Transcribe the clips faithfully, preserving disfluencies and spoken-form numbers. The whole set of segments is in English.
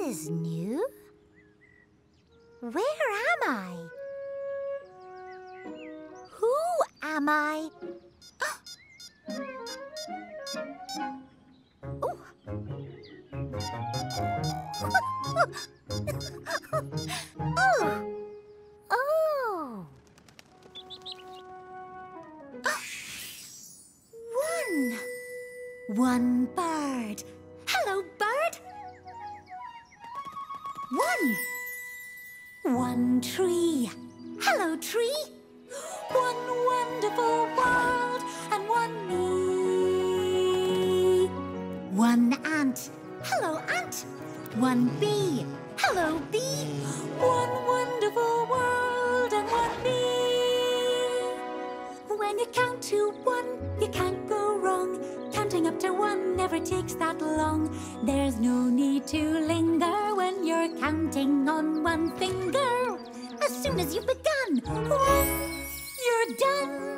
is new. Where am I? Who am I? Oh. Oh. Oh. One. One bird. Hello, bird. One. One tree. Hello, tree. One wonderful world and one me. One ant. Hello, ant. One bee. Hello, bee. One wonderful world and one me. When you count to one, you can't go wrong. Counting up to one never takes that long. There's no need to linger when you're counting on one finger. As soon as you've begun, you're done.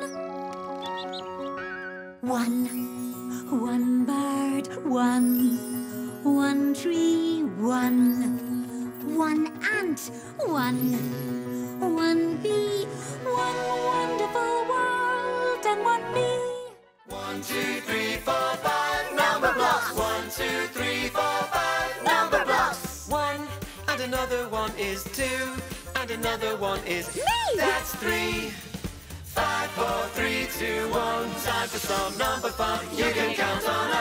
One, one bird, one, one tree, one, one ant, one, one bee, one wonderful world and one me. One, two, three, four, five, number blocks. One, two, three, four, five, number blocks. One, and another one is two, and another one is me. That's three. Five, four, three, two, one. Time for some number fun. You can count on